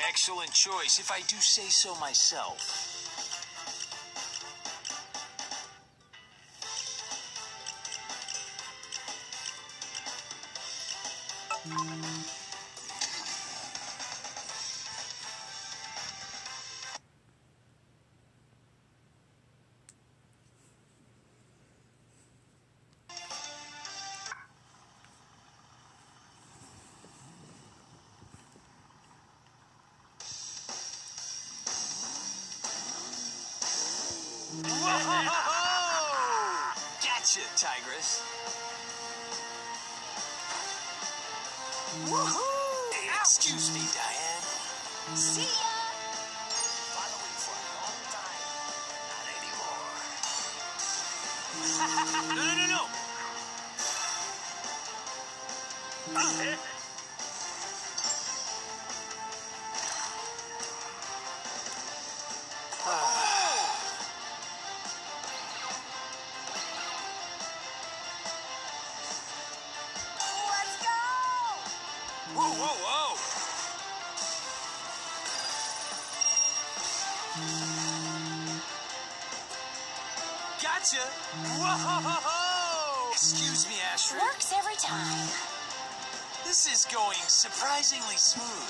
Excellent choice, if I do say so myself. Whoa! Gotcha, Tigress. Woohoo! Excuse me, Diane. See ya! Following for a long time. Not anymore. No. Let's go! Whoa! Gotcha! Whoa! Excuse me, Astrid. Works every time. This is going surprisingly smooth.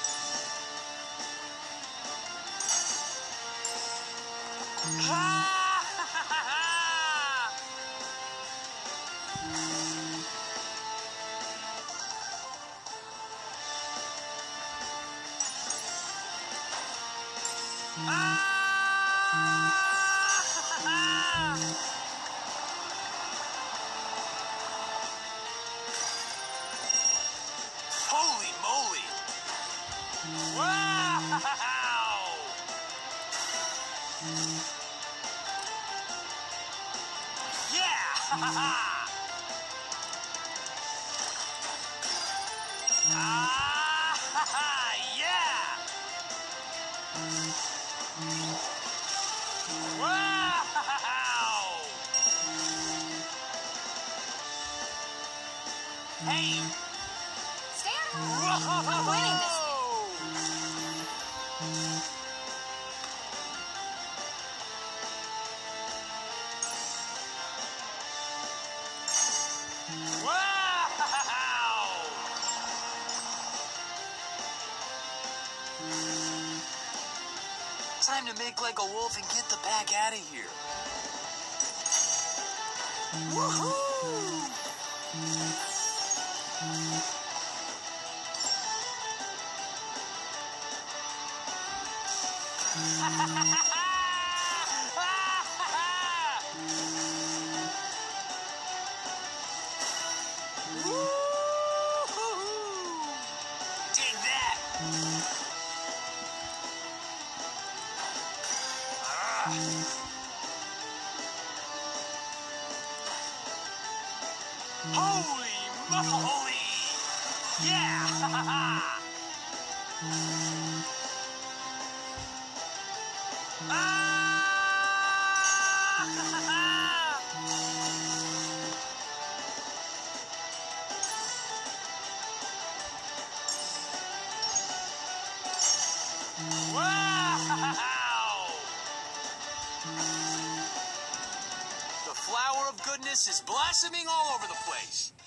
Holy moly! Wow! Yeah! Yeah! Wow! Hey! Stand on. I'm winning this thing. Wow! Time to make like a wolf and get the pack out of here. Woohoo! Dig that! Holy moly! Yeah! Wow! The flower of goodness is blossoming all over the place.